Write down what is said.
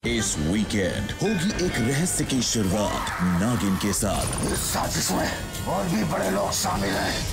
इस वीकेंड होगी एक रहस्य की शुरुआत नागिन के साथ। इस साजिश में और भी बड़े लोग शामिल हैं।